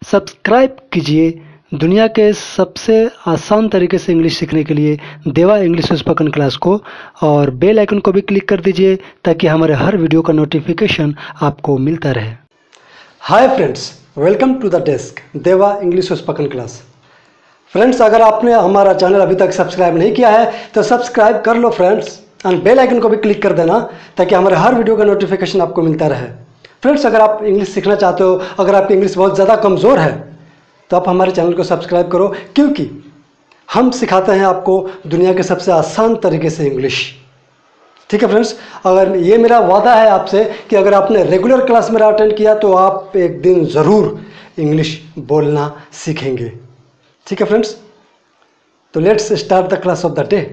Subscribe कीजिए दुनिया के सबसे आसान तरीके से इंग्लिश सीखने के लिए देवा इंग्लिश स्पोकन क्लास को, और बेल आइकन को भी क्लिक कर दीजिए ताकि हमारे हर वीडियो का नोटिफिकेशन आपको मिलता रहे। Hi friends, welcome to the desk Deva English spoken class. Friends, अगर आपने हमारा चैनल अभी तक सब्सक्राइब नहीं किया है तो सब्सक्राइब कर लो फ्रेंड्स, एंड बेल आइकन को भी क्लिक कर देना ताकि हमारे हर वीडियो का नोटिफिकेशन आपको मिलता रहे। फ्रेंड्स, अगर आप इंग्लिश सीखना चाहते हो, अगर आपकी इंग्लिश बहुत ज़्यादा कमज़ोर है तो आप हमारे चैनल को सब्सक्राइब करो, क्योंकि हम सिखाते हैं आपको दुनिया के सबसे आसान तरीके से इंग्लिश। ठीक है फ्रेंड्स, अगर ये मेरा वादा है आपसे कि अगर आपने रेगुलर क्लास मेरा अटेंड किया तो आप एक दिन ज़रूर इंग्लिश बोलना सीखेंगे। ठीक है फ्रेंड्स, तो let's start the class of the day.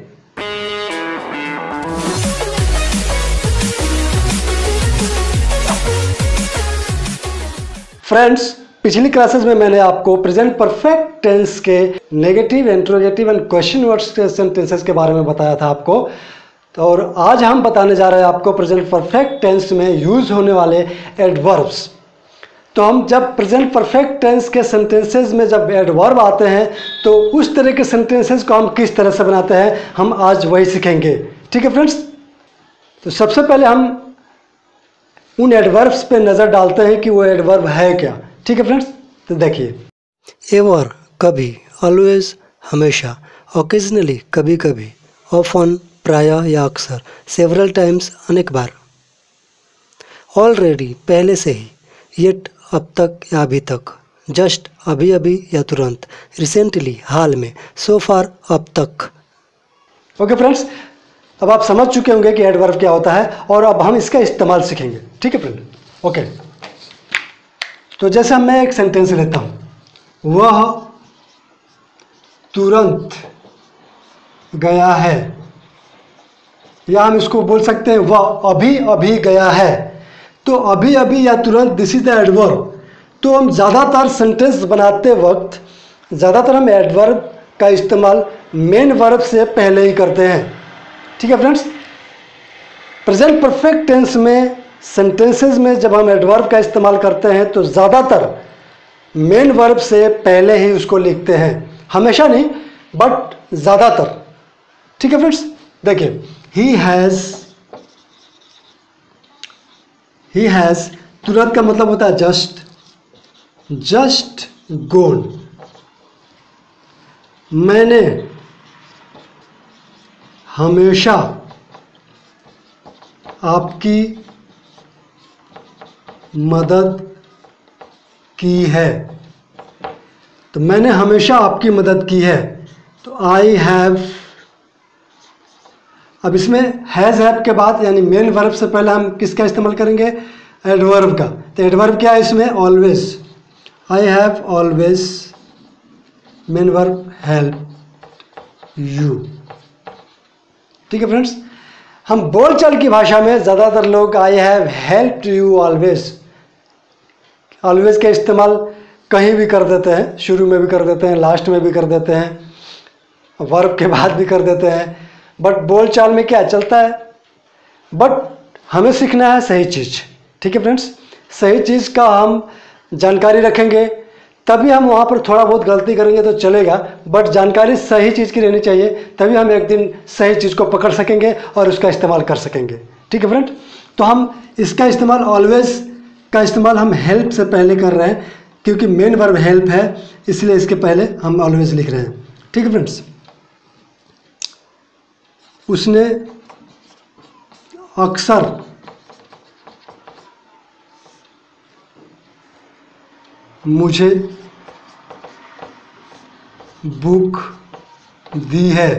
Friends, पिछली क्लासेस में मैंने आपको प्रेजेंट परफेक्ट टेंस के negative, interrogative and question words के सेंटेंसेस के बारे में बताया था आपको, और आज हम बताने जा रहे हैं आपको प्रेजेंट परफेक्ट टेंस में यूज होने वाले एडवर्ब्स। तो हम जब प्रेजेंट परफेक्ट टेंस के सेंटेंसेस में जब एडवर्ब आते हैं तो उस तरह के सेंटेंसेस को हम किस तरह से बनाते हैं, हम आज वही सीखेंगे। ठीक है फ्रेंड्स, तो सबसे पहले हम उन एडवर्ब्स पे नज़र डालते हैं कि वो एडवर्ब है क्या। ठीक है फ्रेंड्स, तो देखिए, एवर कभी, ऑलवेज हमेशा, ओकेजनली कभी कभी, ऑफन प्रायः या अक्सर, सेवरल टाइम्स अनेक बार, ऑलरेडी पहले से ही, येट अब तक या अभी तक, जस्ट अभी अभी या तुरंत, रिसेंटली हाल में, सो फार अब तक। ओके फ्रेंड्स, अब आप समझ चुके होंगे कि एडवर्ब क्या होता है और अब हम इसका इस्तेमाल सीखेंगे। ठीक है फ्रेंड, ओके। तो जैसे मैं एक सेंटेंस लेता हूं, वह तुरंत गया है, या हम इसको बोल सकते हैं वह अभी अभी गया है। तो अभी अभी या तुरंत, दिस इज द एडवर्ब। तो हम ज़्यादातर सेंटेंस बनाते वक्त ज़्यादातर हम एडवर्ब का इस्तेमाल मेन वर्ब से पहले ही करते हैं। ठीक है फ्रेंड्स, प्रेजेंट परफेक्ट टेंस में सेंटेंसेस में जब हम एडवर्ब का इस्तेमाल करते हैं तो ज़्यादातर मेन वर्ब से पहले ही उसको लिखते हैं, हमेशा नहीं बट ज़्यादातर। ठीक है फ्रेंड्स, देखिए, ही हैज़ तुरंत का मतलब होता है जस्ट गोन। मैंने हमेशा आपकी मदद की है। तो मैंने हमेशा आपकी मदद की है, तो आई हैव। अब इसमें हैज़ हैव के बाद यानी मेन वर्ब से पहले हम किसका इस्तेमाल करेंगे, एडवर्ब का। तो एडवर्ब क्या है इसमें, always. I have always, main verb help you. ठीक है फ्रेंड्स, हम बोलचाल की भाषा में ज़्यादातर लोग I have helped you always, always का इस्तेमाल कहीं भी कर देते हैं, शुरू में भी कर देते हैं, लास्ट में भी कर देते हैं, वर्ब के बाद भी कर देते हैं, बट बोलचाल में क्या चलता है। बट हमें सीखना है सही चीज़। ठीक है फ्रेंड्स, सही चीज़ का हम जानकारी रखेंगे, तभी हम वहाँ पर थोड़ा बहुत गलती करेंगे तो चलेगा, बट जानकारी सही चीज़ की रहनी चाहिए, तभी हम एक दिन सही चीज़ को पकड़ सकेंगे और उसका इस्तेमाल कर सकेंगे। ठीक है फ्रेंड, तो हम इसका इस्तेमाल, ऑलवेज का इस्तेमाल हम हेल्प से पहले कर रहे हैं, क्योंकि मेन वर्ब हेल्प है, इसलिए इसके पहले हम ऑलवेज लिख रहे हैं। ठीक है फ्रेंड्स, उसने अक्सर मुझे बुक दी है।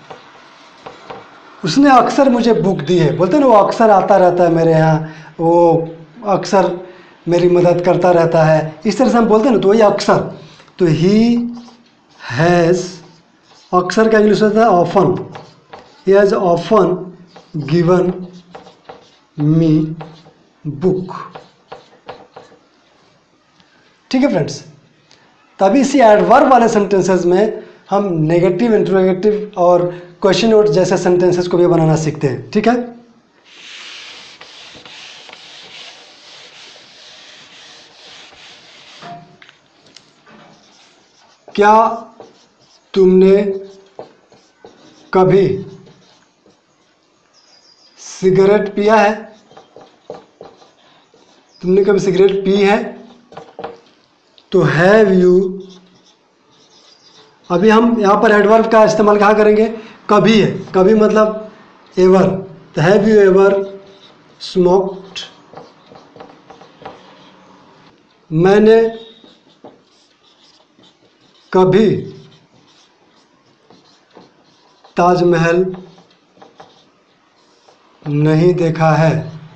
उसने अक्सर मुझे बुक दी है, बोलते हैं ना, वो अक्सर आता रहता है मेरे यहाँ, वो अक्सर मेरी मदद करता रहता है, इस तरह से हम बोलते हैं ना, तो वही अक्सर। तो ही हैज़, अक्सर का इंग्लिश होता है often. He has often given me book. ठीक है फ्रेंड्स, तभी इसी एडवर्ब वाले सेंटेंसेस में हम नेगेटिव, इंट्रोगेटिव और क्वेश्चन वर्ड जैसे सेंटेंसेस को भी बनाना सीखते हैं। ठीक है, क्या तुमने कभी सिगरेट पिया है? तुमने कभी सिगरेट पी है? तो हैव यू, अभी हम यहाँ पर एडवर्ब का इस्तेमाल कहाँ करेंगे? कभी है, कभी मतलब एवर। तो हैव यू एवर स्मोक्ड, मैंने कभी ताजमहल नहीं देखा है।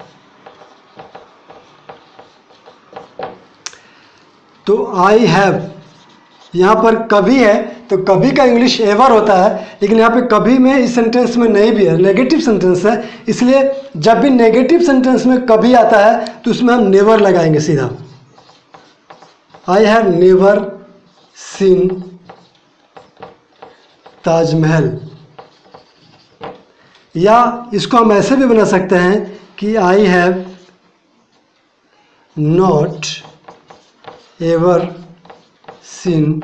तो आई हैव, यहाँ पर कभी है तो कभी का इंग्लिश एवर होता है, लेकिन यहाँ पे कभी में इस सेंटेंस में नहीं भी है, नेगेटिव सेंटेंस है। इसलिए जब भी नेगेटिव सेंटेंस में कभी आता है तो उसमें हम नेवर लगाएंगे सीधा। I have never seen Taj Mahal. या इसको हम ऐसे भी बना सकते हैं कि I have not ever seen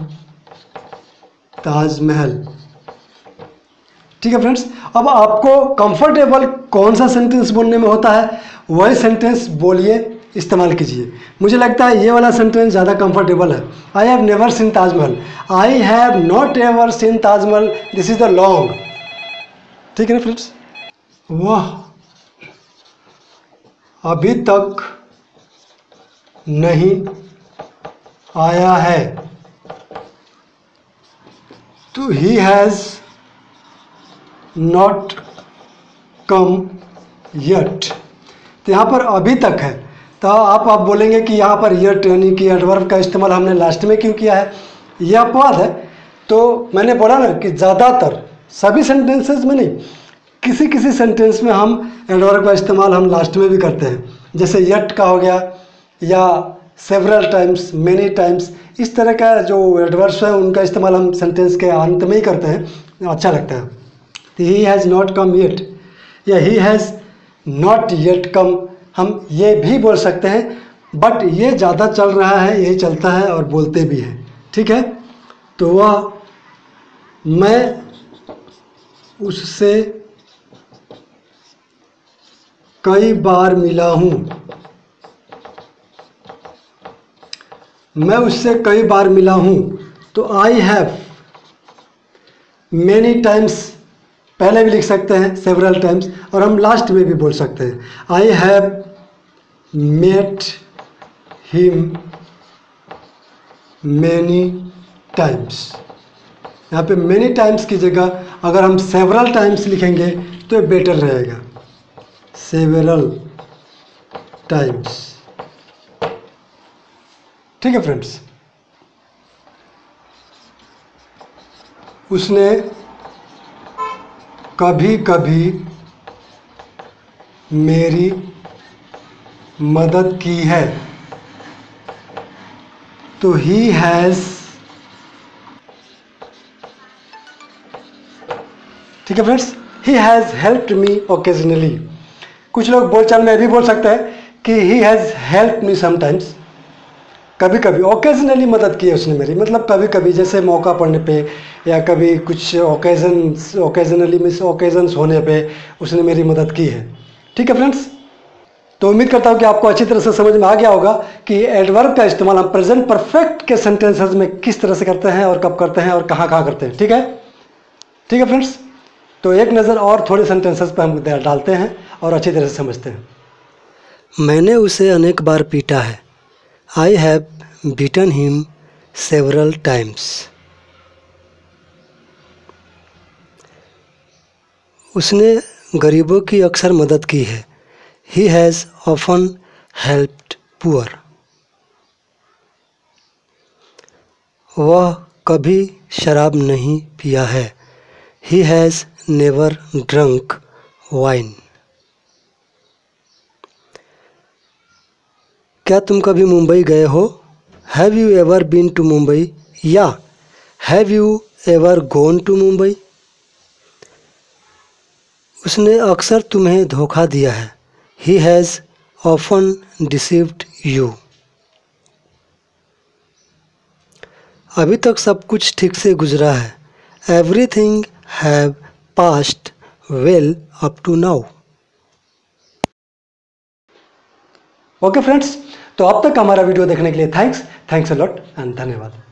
Taj Mahal. ठीक है फ्रेंड्स, अब आपको कंफर्टेबल कौन सा सेंटेंस बोलने में होता है वही सेंटेंस बोलिए, इस्तेमाल कीजिए। मुझे लगता है ये वाला सेंटेंस ज़्यादा कंफर्टेबल है। I have never seen Taj Mahal, I have not ever seen Taj Mahal, this is the long. ठीक है ना फ्रेंड्स, वह अभी तक नहीं आया है। तो he has not come yet. तो यहाँ पर अभी तक है, तो आप बोलेंगे कि यहाँ पर यट यानी कि एडवर्ब का इस्तेमाल हमने लास्ट में क्यों किया है? यह अपवाद है। तो मैंने बोला ना कि ज़्यादातर सभी सेंटेंसेस में नहीं, किसी किसी सेंटेंस में हम एडवर्ब का इस्तेमाल हम लास्ट में भी करते हैं, जैसे यट का हो गया या सेवरल टाइम्स, मेनी टाइम्स। इस तरह का जो एडवर्ब्स है उनका इस्तेमाल हम सेंटेंस के अंत में ही करते हैं, अच्छा लगता है। तो he has not come yet या he has not yet come, हम ये भी बोल सकते हैं, बट ये ज़्यादा चल रहा है, यही चलता है और बोलते भी हैं। ठीक है, तो वह, मैं उससे कई बार मिला हूँ, मैं उससे कई बार मिला हूँ। तो आई हैव मैनी टाइम्स पहले भी लिख सकते हैं, सेवरल टाइम्स, और हम लास्ट में भी बोल सकते हैं I have met him many times. यहाँ पे मैनी टाइम्स की जगह अगर हम सेवरल टाइम्स लिखेंगे तो ये बेटर रहेगा, सेवरल टाइम्स। ठीक है फ्रेंड्स, उसने कभी कभी मेरी मदद की है। तो ही हैज़, ठीक है friends, he has helped me occasionally. कुछ लोग बोलचाल में भी बोल सकते हैं कि he has helped me sometimes, कभी कभी, ओकेजनली मदद की है उसने मेरी, मतलब कभी कभी, जैसे मौका पड़ने पे या कभी कुछ ओकेजनली मिस ओकेजन्स होने पे उसने मेरी मदद की है। ठीक है फ्रेंड्स, तो उम्मीद करता हूँ कि आपको अच्छी तरह से समझ में आ गया होगा कि एडवर्ब का इस्तेमाल हम प्रेजेंट परफेक्ट के सेंटेंसेस में किस तरह से करते हैं और कब करते हैं और कहाँ कहाँ करते हैं। ठीक है फ्रेंड्स, तो एक नज़र और थोड़े सेंटेंसेस पर हम डालते हैं और अच्छी तरह से समझते हैं। मैंने उसे अनेक बार पीटा है। I have beaten him several times. उसने गरीबों की अक्सर मदद की है। He has often helped poor. वह कभी शराब नहीं पिया है। He has never drunk wine. क्या तुम कभी मुंबई गए हो? Have you ever been to Mumbai या have you ever gone to Mumbai? उसने अक्सर तुम्हें धोखा दिया है। He has often deceived you. अभी तक सब कुछ ठीक से गुजरा है। Everything have passed well up to now. Okay friends, तो अब तक हमारा वीडियो देखने के लिए थैंक्स अ लॉट एंड धन्यवाद।